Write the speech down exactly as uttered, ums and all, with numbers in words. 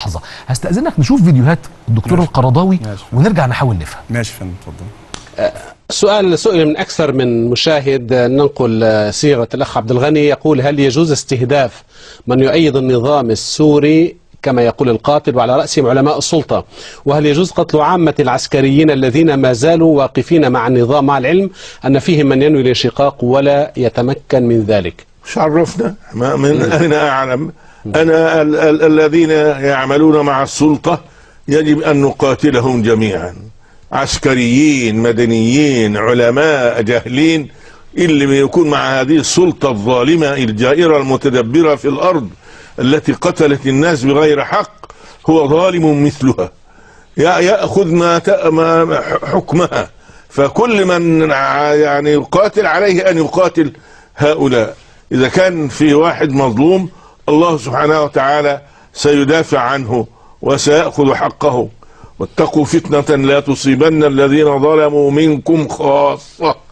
لحظه. هستاذنك نشوف فيديوهات الدكتور القرضاوي ونرجع نحاول نفهم. ماشي فندم اتفضل. سؤال سئل من أكثر من مشاهد، ننقل صيغة الأخ عبد الغني يقول: هل يجوز استهداف من يؤيد النظام السوري كما يقول القاتل وعلى رأسهم علماء السلطة؟ وهل يجوز قتل عامة العسكريين الذين ما زالوا واقفين مع النظام مع العلم أن فيهم من ينوي الانشقاق ولا يتمكن من ذلك؟ مش عرفنا ما من أين أعلم. أنا ال ال الذين يعملون مع السلطة يجب أن نقاتلهم جميعا، عسكريين مدنيين علماء جاهلين. اللي يكون مع هذه السلطة الظالمة الجائرة المتدبرة في الأرض التي قتلت الناس بغير حق هو ظالم مثلها يأخذ ما حكمها. فكل من يعني يقاتل عليه أن يقاتل هؤلاء. إذا كان في واحد مظلوم الله سبحانه وتعالى سيدافع عنه وسيأخذ حقه. واتقوا فتنة لا تصيبن الذين ظلموا منكم خاصة.